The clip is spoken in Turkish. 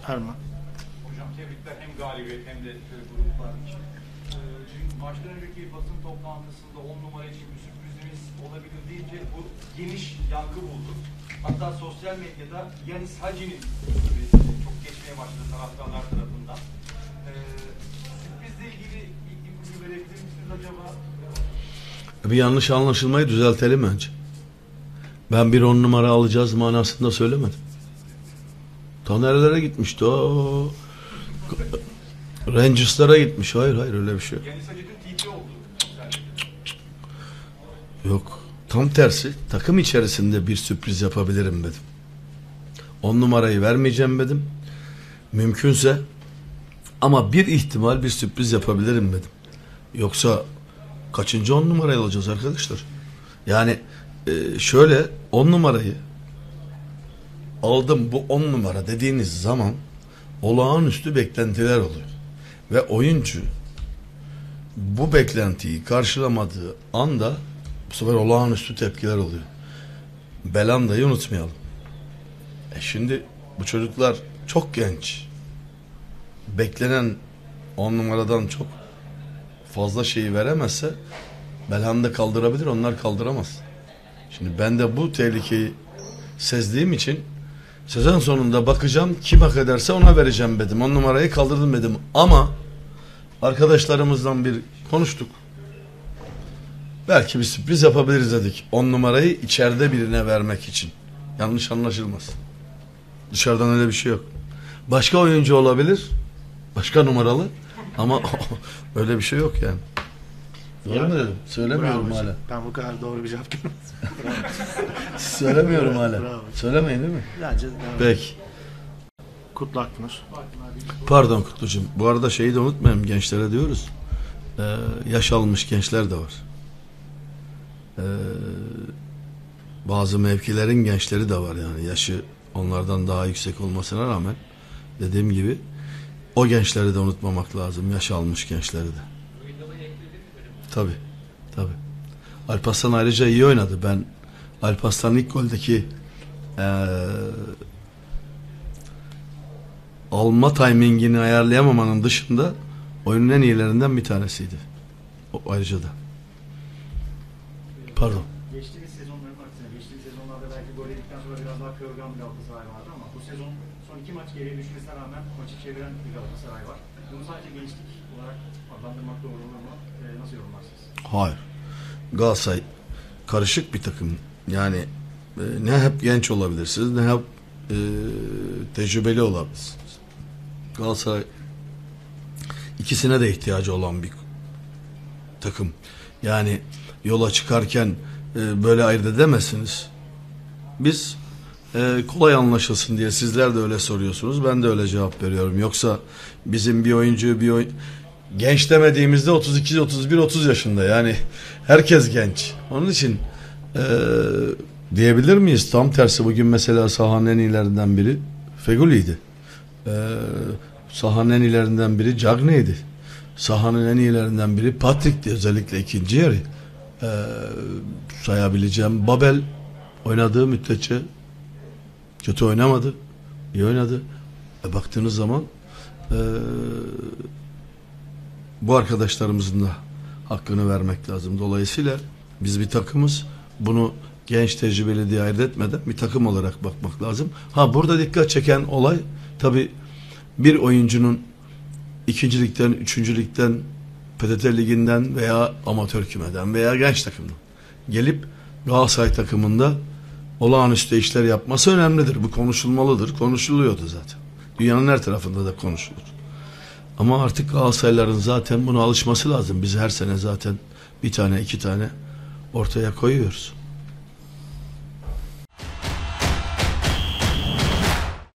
Erman. Hocam tebrikler hem galibiyet hem de gruplar için. Maçtan önceki basın toplantısında 10 numara için bir sürprizimiz olabilir deyince bu geniş yankı buldu. Hatta sosyal medyada Yanis Hacı'nin çok geçmeye başladı taraftarlar tarafından. Sürprizle ilgili bilgi verebilir misiniz acaba? Bir yanlış anlaşılmayı düzeltelim önce. Ben bir 10 numara alacağız manasında söylemedim. Ta nerelere gitmişti o? Rangers'lara gitmiş. Hayır öyle bir şey yok. Yanis Hacı'nın TP oldu. Yok. Tam tersi. Takım içerisinde bir sürpriz yapabilirim dedim. 10 numarayı vermeyeceğim dedim. Mümkünse ama bir ihtimal bir sürpriz yapabilirim dedim. Yoksa kaçıncı 10 numarayı alacağız arkadaşlar? Yani şöyle 10 numarayı aldım, bu 10 numara dediğiniz zaman olağanüstü beklentiler oluyor. Ve oyuncu bu beklentiyi karşılamadığı anda bu sefer olağanüstü tepkiler oluyor. Belanda'yı unutmayalım. Şimdi bu çocuklar çok genç. Beklenen 10 numaradan çok fazla şeyi veremezse Belhanda kaldırabilir, onlar kaldıramaz. Şimdi ben de bu tehlikeyi sezdiğim için sezon sonunda bakacağım, kim hak ederse ona vereceğim dedim. 10 numarayı kaldırdım dedim. Ama arkadaşlarımızdan bir konuştuk. Belki bir sürpriz yapabiliriz dedik. 10 numarayı içeride birine vermek için. Yanlış anlaşılmasın. Dışarıdan öyle bir şey yok. Başka oyuncu olabilir. Başka numaralı. Ama öyle bir şey yok yani. Doğru mu dedim? Söylemiyorum hala. Ben bu kadar doğru bir cevap görmedim. Söylemiyorum hala. Bravo. Söylemeyin değil mi? Bence Peki. Kutlu Akpınar. Pardon Kutlucuğum. Bu arada şeyi de unutmayalım, gençlere diyoruz. Yaş almış gençler de var. Bazı mevkilerin gençleri de var yani. Yaşı onlardan daha yüksek olmasına rağmen dediğim gibi o gençleri de unutmamak lazım. Yaş almış gençleri de. Tabii. Alparslan ayrıca iyi oynadı. Ben Alparslan'ın ilk goldeki alma timingini ayarlayamamanın dışında oyunun en iyilerinden bir tanesiydi. O ayrıca da. Pardon. Geçtiğimiz sezonların aksine, geçtiğimiz sezonlarda belki gol yedikten sonra biraz daha kırılgan bir Galatasaray vardı ama bu sezon son 2 maç geriye düşmesine rağmen maçı çeviren bir Galatasaray var. Bunu sadece gençlik olarak adlandırmak doğru olur mu? Nasıl yorumlarsınız? Hayır. Galatasaray karışık bir takım. Yani ne hep genç olabilirsiniz, ne hep tecrübeli olabilirsiniz. Galatasaray ikisine de ihtiyacı olan bir takım. Yani yola çıkarken böyle ayırt edemezsiniz. Biz kolay anlaşılsın diye sizler de öyle soruyorsunuz. Ben de öyle cevap veriyorum. Yoksa bizim bir oyuncu genç demediğimizde 32, 31, 30 yaşında. Yani herkes genç. Onun için diyebilir miyiz? Tam tersi, bugün mesela sahanın en iyilerinden biri Feguli'ydi. Sahanın en iyilerinden biri Cagney'di. Sahanın en iyilerinden biri Patrick'ti, özellikle ikinci yarı. Sayabileceğim. Babel oynadığı müddetçe kötü oynamadı. İyi oynadı. Baktığınız zaman bu arkadaşlarımızın da hakkını vermek lazım. Dolayısıyla biz bir takımız. Bunu genç, tecrübeli diye ayırt etmeden bir takım olarak bakmak lazım. Burada dikkat çeken olay tabii bir oyuncunun ikincilikten, üçüncülükten, PTT liginden veya amatör kümeden veya genç takımdan gelip Galatasaray takımında olağanüstü işler yapması önemlidir. Bu konuşulmalıdır. Konuşuluyordu zaten. Dünyanın her tarafında da konuşulur. Ama artık Galatasaraylıların zaten buna alışması lazım. Biz her sene zaten bir tane, iki tane ortaya koyuyoruz.